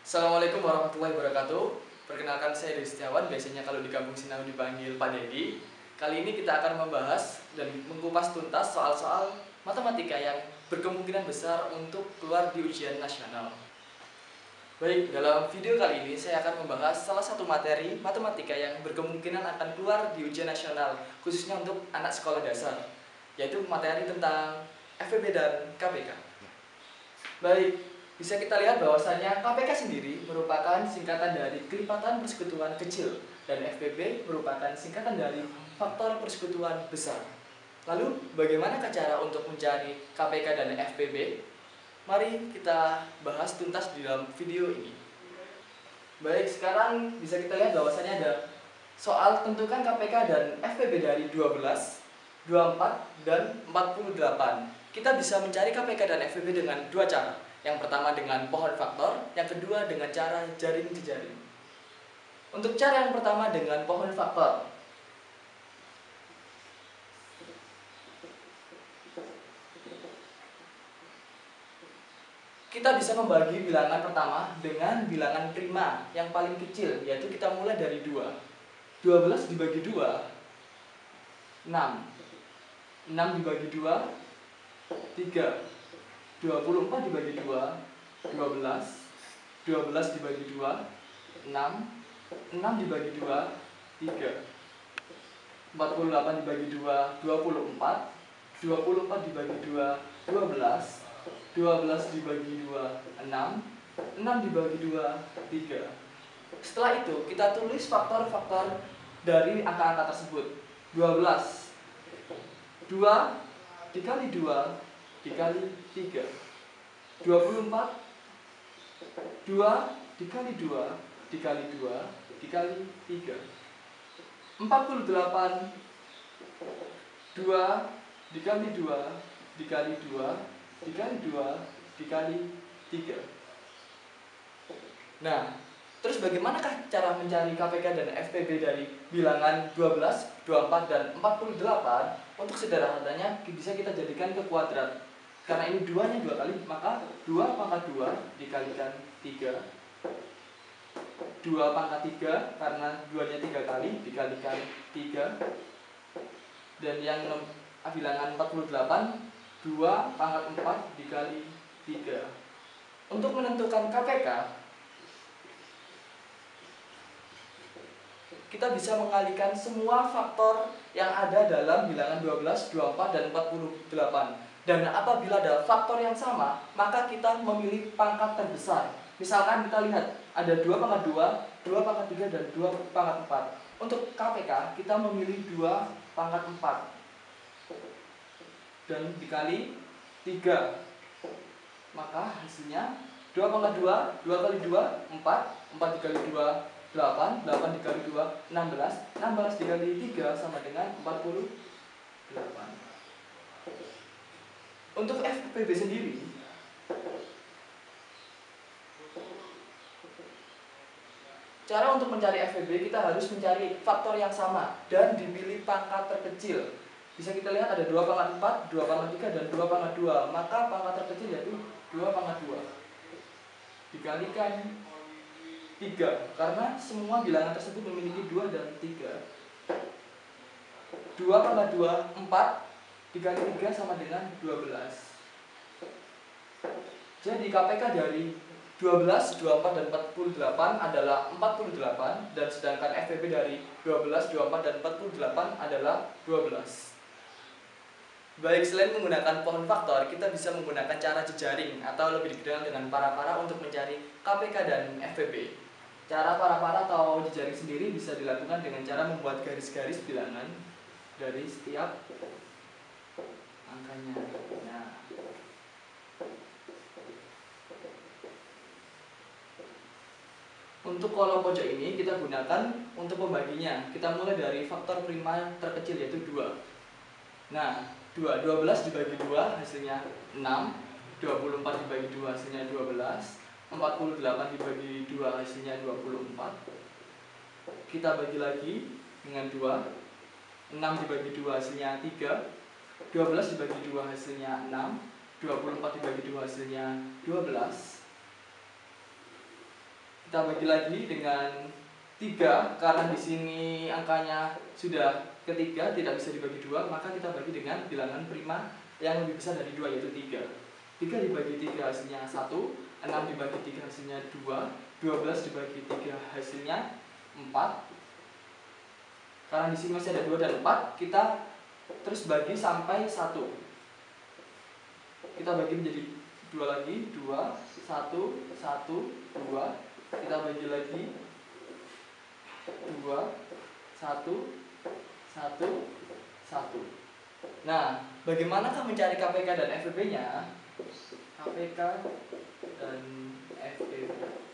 Assalamualaikum warahmatullahi wabarakatuh. Perkenalkan, saya Dedi Setiawan, biasanya kalau di kampung Sinaw dipanggil Pak Dedi. Kali ini kita akan membahas dan mengupas tuntas soal-soal matematika yang berkemungkinan besar untuk keluar di ujian nasional. Baik, dalam video kali ini saya akan membahas salah satu materi matematika yang berkemungkinan akan keluar di ujian nasional, khususnya untuk anak sekolah dasar, yaitu materi tentang FPB dan KPK. Baik, bisa kita lihat bahwasanya KPK sendiri merupakan singkatan dari kelipatan persekutuan kecil dan FPB merupakan singkatan dari faktor persekutuan besar. Lalu bagaimana cara untuk mencari KPK dan FPB? Mari kita bahas tuntas di dalam video ini. Baik, sekarang bisa kita lihat bahwasanya ada soal tentukan KPK dan FPB dari 12, 24, dan 48. Kita bisa mencari KPK dan FPB dengan dua cara. Yang pertama dengan pohon faktor, yang kedua dengan cara jaring jejaring. Untuk cara yang pertama dengan pohon faktor, kita bisa membagi bilangan pertama dengan bilangan prima yang paling kecil, yaitu kita mulai dari 2. 12 dibagi 2, 6. 6 dibagi 2, 3. 24 dibagi 2, 12. 12 dibagi 2, 6. 6 dibagi 2, 3. 48 dibagi 2, 24. 24 dibagi 2, 12. 12 dibagi 2, 6. 6 dibagi 2, 3. Setelah itu kita tulis faktor-faktor dari angka-angka tersebut. 12, 2 dikali 2 dikali 3. 24, 2 dikali 2 dikali 2 dikali 3. 48, 2 dikali 2 dikali 2 dikali 2 dikali 3. Nah, terus bagaimanakah cara mencari KPK dan FPB dari bilangan 12, 24, dan 48? Untuk sederhananya bisa kita jadikan ke kuadrat. Karena ini 2-nya 2 kali, maka 2 pangkat 2 dikalikan 3. 2 pangkat 3, karena 2-nya 3 kali, dikalikan 3. Dan yang bilangan 48, 2 pangkat 4 dikali 3. Untuk menentukan KPK, kita bisa mengalihkan semua faktor yang ada dalam bilangan 12, 24, dan 48. Dan apabila ada faktor yang sama, maka kita memilih pangkat terbesar. Misalkan kita lihat ada 2 pangkat 2, 2 pangkat 3, dan 2 pangkat 4. Untuk KPK kita memilih 2 pangkat 4 dan dikali 3. Maka hasilnya 2 pangkat 2, 2 kali 2, 4. 4 dikali 2, 8. 8 dikali 2, 16. 16 dikali 3 sama dengan 48. Untuk FPB sendiri, cara untuk mencari FPB kita harus mencari faktor yang sama dan dipilih pangkat terkecil. Bisa kita lihat ada 2 pangkat 4, 2 pangkat 3, dan 2 pangkat 2. Maka pangkat terkecil yaitu 2 pangkat 2 dikalikan 3, karena semua bilangan tersebut memiliki 2 dan 3. 2 pangkat 2, 4 dikali 3 sama dengan 12. Jadi KPK dari 12, 24, dan 48 adalah 48, dan sedangkan FPB dari 12, 24, dan 48 adalah 12. Baik, selain menggunakan pohon faktor, kita bisa menggunakan cara jejaring atau lebih dikenal dengan para-para untuk mencari KPK dan FPB. Cara para-para atau jejaring sendiri bisa dilakukan dengan cara membuat garis-garis bilangan dari setiap angkanya. Nah, untuk kolom pojok ini kita gunakan untuk pembaginya. Kita mulai dari faktor prima terkecil yaitu 2. Nah, 12 dibagi 2 hasilnya 6. 24 dibagi 2 hasilnya 12. 48 dibagi 2 hasilnya 24. Kita bagi lagi dengan 2. 6 dibagi 2 hasilnya 3. 12 dibagi 2 hasilnya 6. 24 dibagi 2 hasilnya 12. Kita bagi lagi dengan 3, karena di sini angkanya sudah ketiga, tidak bisa dibagi 2, maka kita bagi dengan bilangan prima yang lebih besar dari 2, yaitu 3. 3 dibagi 3 hasilnya 1, 6 dibagi 3 hasilnya 2, 12 dibagi 3 hasilnya 4. Karena di sini masih ada 2 dan 4, kita terus bagi sampai 1. Kita bagi menjadi 2 lagi, 2, 1, 1, 2. Kita bagi lagi 2, 1, 1, 1. Nah, bagaimanakah mencari KPK dan FVP-nya? KPK dan FVP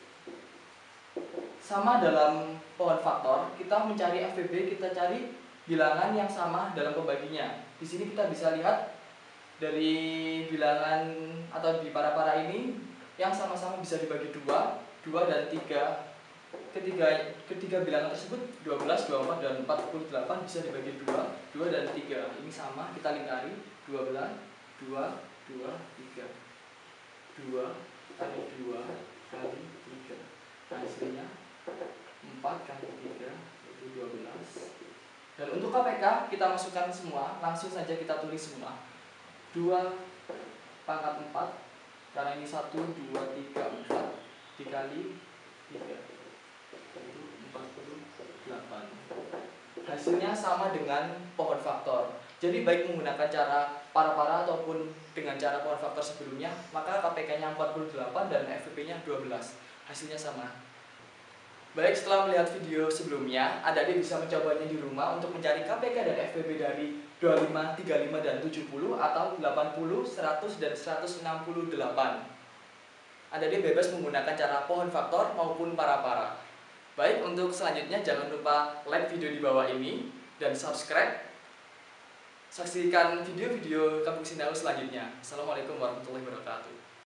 sama dalam pohon faktor. Kita mencari FVP, kita cari bilangan yang sama dalam pembaginya. Di sini kita bisa lihat dari bilangan atau di para-para ini yang sama-sama bisa dibagi 2 dan 3. Ketiga bilangan tersebut 12, 24, dan 48 bisa dibagi 2 dan 3. Ini sama, kita lingkari 12, 2, 2, 3. 2 kali 2 kali 3. Hasilnya 4 kali 3 itu 12. Dan untuk KPK kita masukkan semua, langsung saja kita tulis semua. 2 pangkat 4, karena ini 1, 2, 3, 4 dikali 3 itu 48. Hasilnya sama dengan pohon faktor. Jadi baik menggunakan cara para-para ataupun dengan cara pohon faktor sebelumnya, maka KPK-nya 48 dan FVP-nya 12. Hasilnya sama. Baik, setelah melihat video sebelumnya, adik-adik bisa mencobanya di rumah untuk mencari KPK dan FVP dari 25, 35, dan 70 atau 80, 100, dan 168. Adik-adik bebas menggunakan cara pohon faktor maupun para-para. Baik, untuk selanjutnya jangan lupa like video di bawah ini dan subscribe. Saksikan video-video Kampung Sinau selanjutnya. Assalamualaikum warahmatullahi wabarakatuh.